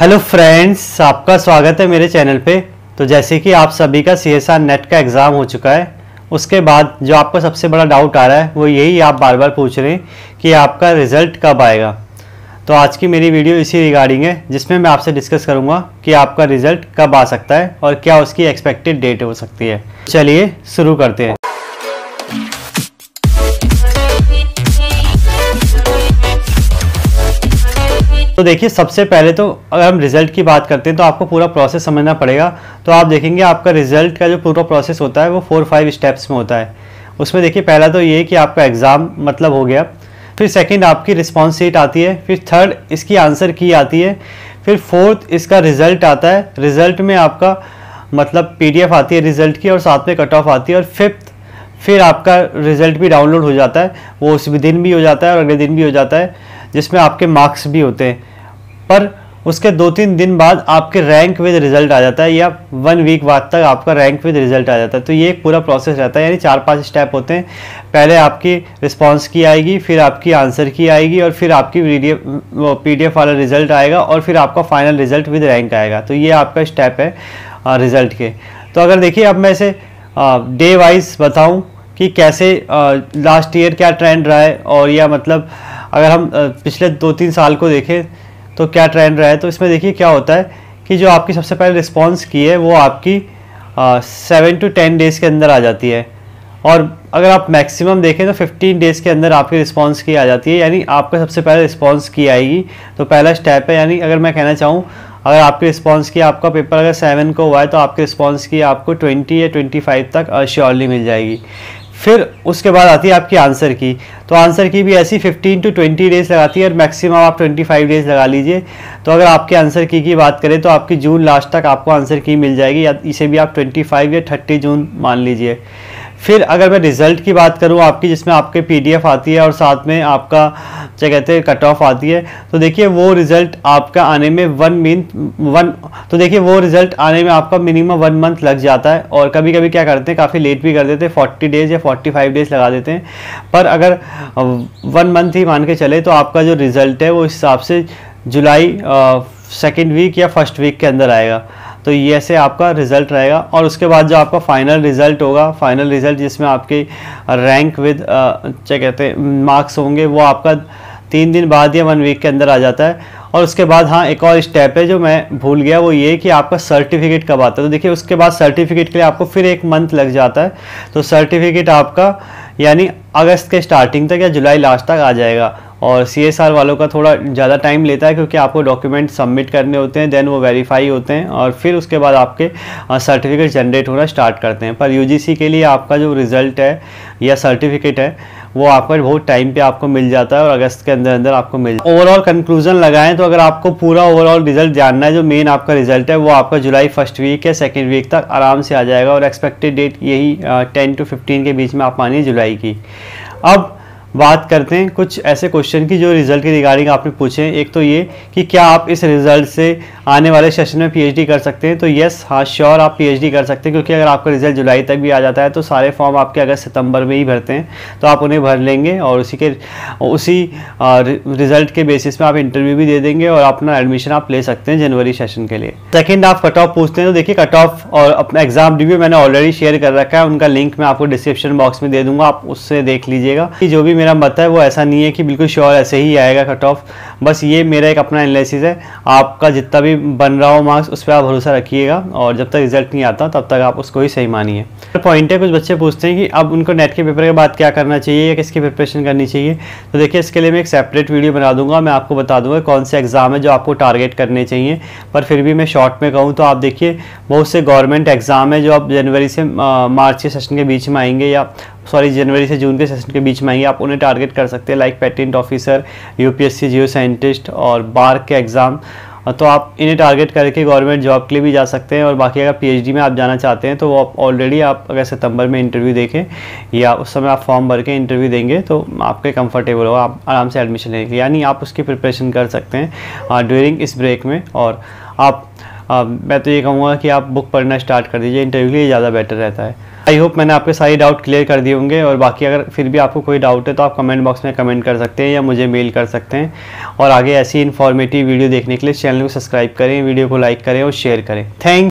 Hello friends, आपका स्वागत है मेरे चैनल पे। तो जैसे कि आप सभी का CSR नेट का एग्ज़ाम हो चुका है, उसके बाद जो आपका सबसे बड़ा डाउट आ रहा है वो यही आप बार बार पूछ रहे हैं कि आपका रिज़ल्ट कब आएगा। तो आज की मेरी वीडियो इसी रिगार्डिंग है, जिसमें मैं आपसे डिस्कस करूँगा कि आपका रिज़ल्ट कब आ सकता है और क्या उसकी एक्सपेक्टेड डेट हो सकती है। चलिए शुरू करते हैं। तो देखिए, सबसे पहले तो अगर हम रिज़ल्ट की बात करते हैं तो आपको पूरा प्रोसेस समझना पड़ेगा। तो आप देखेंगे आपका रिज़ल्ट का जो पूरा प्रोसेस होता है वो 4-5 स्टेप्स में होता है। उसमें देखिए, पहला तो ये कि आपका एग्ज़ाम मतलब हो गया, फिर सेकंड आपकी रिस्पॉन्स शीट आती है, फिर थर्ड इसकी आंसर की आती है, फिर फोर्थ इसका रिज़ल्ट आता है। रिज़ल्ट में आपका मतलब PDF आती है रिज़ल्ट की और साथ में कट ऑफ आती है, और फिफ्थ फिर आपका रिज़ल्ट भी डाउनलोड हो जाता है। वो उस दिन भी हो जाता है और अगले दिन भी हो जाता है, जिसमें आपके मार्क्स भी होते हैं। पर उसके 2-3 दिन बाद आपके रैंक विद रिज़ल्ट आ जाता है, या 1 वीक बाद तक आपका रैंक विद रिज़ल्ट आ जाता है। तो ये एक पूरा प्रोसेस रहता है, यानी 4-5 स्टेप होते हैं। पहले आपकी रिस्पांस की आएगी, फिर आपकी आंसर की आएगी, और फिर आपकी PDF वाला रिज़ल्ट आएगा, और फिर आपका फाइनल रिज़ल्ट विद रैंक आएगा। तो ये आपका स्टेप है रिज़ल्ट के। तो अगर देखिए, अब मैं इसे डे वाइज बताऊँ कि कैसे लास्ट ईयर क्या ट्रेंड रहा है, और या मतलब अगर हम पिछले 2-3 साल को देखें तो क्या ट्रेंड रहा है, तो इसमें देखिए क्या होता है कि जो आपकी सबसे पहले रिस्पांस की है वो आपकी 7 to 10 डेज़ के अंदर आ जाती है, और अगर आप मैक्सिमम देखें तो 15 डेज़ के अंदर आपकी रिस्पांस की आ जाती है। यानी आपका सबसे पहले रिस्पांस की आएगी, तो पहला स्टेप है। यानी अगर मैं कहना चाहूँ, अगर आपके रिस्पांस की आपका पेपर अगर 7 को हुआ है तो आपके रिस्पांस की आपको 20 या 25 तक श्योरली मिल जाएगी। फिर उसके बाद आती है आपकी आंसर की। तो आंसर की भी ऐसी 15 to 20 डेज़ लगाती है, और मैक्सिमम आप 25 डेज़ लगा लीजिए। तो अगर आपके आंसर की बात करें तो आपकी जून लास्ट तक आपको आंसर की मिल जाएगी, या इसे भी आप 25 या 30 जून मान लीजिए। फिर अगर मैं रिज़ल्ट की बात करूँ आपकी, जिसमें आपके PDF आती है और साथ में आपका क्या कहते हैं कट ऑफ आती है, तो देखिए वो रिज़ल्ट आपका आने में वो रिज़ल्ट आने में आपका मिनिमम 1 मंथ लग जाता है। और कभी कभी क्या करते हैं, काफ़ी लेट भी कर देते हैं, 40 डेज़ या 45 डेज़ लगा देते हैं। पर अगर 1 मंथ ही मान के चले तो आपका जो रिज़ल्ट है वो इस हिसाब से जुलाई 2nd वीक या 1st वीक के अंदर आएगा। तो ये ऐसे आपका रिज़ल्ट रहेगा। और उसके बाद जो आपका फाइनल रिज़ल्ट होगा, फाइनल रिज़ल्ट जिसमें आपके रैंक विद क्या कहते हैं मार्क्स होंगे, वो आपका 3 दिन बाद या 1 वीक के अंदर आ जाता है। और उसके बाद हाँ, एक और स्टेप है जो मैं भूल गया, वो ये कि आपका सर्टिफिकेट कब आता है। तो देखिए, उसके बाद सर्टिफिकेट के लिए आपको फिर 1 मंथ लग जाता है। तो सर्टिफिकेट आपका यानी अगस्त के स्टार्टिंग तक या जुलाई लास्ट तक आ जाएगा। और CSR वालों का थोड़ा ज़्यादा टाइम लेता है, क्योंकि आपको डॉक्यूमेंट सबमिट करने होते हैं, देन वो वेरीफाई होते हैं, और फिर उसके बाद आपके सर्टिफिकेट जनरेट होना स्टार्ट करते हैं। पर UGC के लिए आपका जो रिज़ल्ट है या सर्टिफिकेट है वो आपका बहुत टाइम पे आपको मिल जाता है, और अगस्त के अंदर अंदर आपको मिल जाता है। ओवरऑल कंक्लूजन लगाएं तो अगर आपको पूरा ओवरऑल रिजल्ट जानना है, जो मेन आपका रिजल्ट है वो आपका जुलाई 1st वीक या 2nd वीक तक आराम से आ जाएगा, और एक्सपेक्टेड डेट यही 10 to 15 के बीच में आप मानिए जुलाई की। अब बात करते हैं कुछ ऐसे क्वेश्चन की जो रिज़ल्ट के रिगार्डिंग आपने पूछे हैं। एक तो ये कि क्या आप इस रिज़ल्ट से आने वाले सेशन में PhD कर सकते हैं। तो यस, हाँ श्योर, आप PhD कर सकते हैं, क्योंकि अगर आपका रिज़ल्ट जुलाई तक भी आ जाता है तो सारे फॉर्म आपके अगस्त सितंबर में ही भरते हैं, तो आप उन्हें भर लेंगे, और उसी रिज़ल्ट के बेसिस में आप इंटरव्यू भी दे देंगे, और अपना एडमिशन आप ले सकते हैं जनवरी सेशन के लिए। सेकेंड, आप कट ऑफ पूछते हैं। तो देखिए, कट ऑफ और अपना एग्जाम रिव्यू मैंने ऑलरेडी शेयर कर रखा है, उनका लिंक मैं आपको डिस्क्रिप्शन बॉक्स में दे दूंगा, आप उससे देख लीजिएगा। कि जो भी मेरा मत है वो ऐसा नहीं है कि बिल्कुल श्योर ऐसे ही आएगा कट ऑफ, बस ये मेरा एक अपना एनालिसिस है। आपका जितना भी बन रहा हो मार्क्स, उस पर आप भरोसा रखिएगा, और जब तक रिजल्ट नहीं आता तब तक आप उसको ही सही मानिए। पॉइंट है, कुछ बच्चे पूछते हैं कि अब उनको नेट के पेपर के बाद क्या करना चाहिए या किसकी प्रिपरेशन करनी चाहिए। तो देखिए, इसके लिए मैं एक सेपरेट वीडियो बना दूंगा, मैं आपको बता दूंगा कौन से एग्जाम है जो आपको टारगेट करने चाहिए। पर फिर भी मैं शॉर्ट में कहूँ तो आप देखिए, बहुत से गवर्नमेंट एग्जाम है जो आप जनवरी से मार्च के सेशन के बीच में आएंगे, या जनवरी से जून के सेशन के बीच में आएंगे, आप उन्हें टारगेट कर सकते हैं, like patent officer, UPSC geo scientist और बार के एग्ज़ाम। तो आप इन्हें टारगेट करके गवर्नमेंट जॉब के लिए भी जा सकते हैं। और बाकी अगर PhD में आप जाना चाहते हैं तो वो ऑलरेडी आप अगर सितंबर में इंटरव्यू देखें, या उस समय आप फॉर्म भर के इंटरव्यू देंगे तो आपके कंफर्टेबल होगा, आप आराम से एडमिशन लेंगे, यानी आप उसकी प्रिपरेशन कर सकते हैं ड्यूरिंग इस ब्रेक में। और आप मैं तो ये कहूँगा कि आप बुक पढ़ना स्टार्ट कर दीजिए, इंटरव्यू के लिए ज़्यादा बेटर रहता है। आई होप मैंने आपके सारे डाउट क्लियर कर दिए होंगे, और बाकी अगर फिर भी आपको कोई डाउट है तो आप कमेंट बॉक्स में कमेंट कर सकते हैं या मुझे मेल कर सकते हैं। और आगे ऐसी इन्फॉर्मेटिव वीडियो देखने के लिए चैनल को सब्सक्राइब करें, वीडियो को लाइक करें और शेयर करें। थैंक